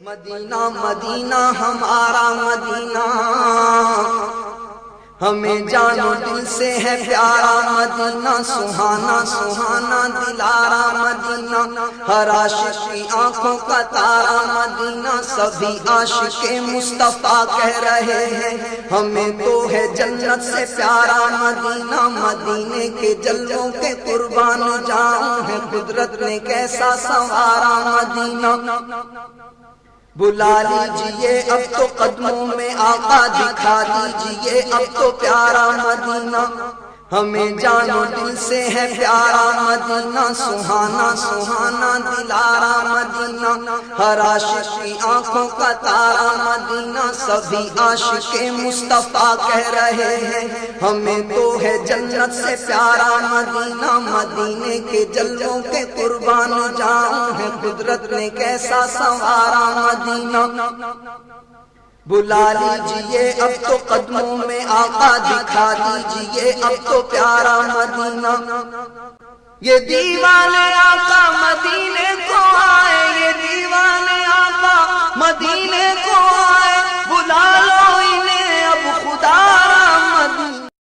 مدینہ مدینہ ہمارا مدینہ، ہمیں جانو دل سے ہے پیارا مدینہ، سہانا سہانا دلارا مدینہ، ہر عاشق کی آنکھوں کا تارا مدینہ، سبھی عاشق مصطفیٰ کہہ رہے ہیں ہمیں تو ہے جنت سے پیارا مدینہ، مدینے کے جلووں کے قربان جاؤں ہے قدرت نے کیسا سنوارا مدینہ۔ بلا لیجئے اب تو قدموں میں آقا، دکھا دیجئے اب تو پیارا مدینہ، ہمیں جانو دل سے ہے پیارا مدینہ، سہانا سہانا دلارا مدینہ، ہر عاشق کی آنکھوں کا تارا مدینہ، سبھی عاشق مصطفیٰ کہہ رہے ہیں ہمیں تو ہے جنت سے پیارا مدینہ، مدینے کے جلووں کے قربان جاؤں ہے قدرت نے کیسا سنوارا مدینہ۔ بلا لیجئے اب تو قدموں میں آقا، دکھا دیجئے اب تو پیارا مدینہ، یہ دیوانے آقا مدینے کو آئے، یہ دیوانے آقا مدینے کو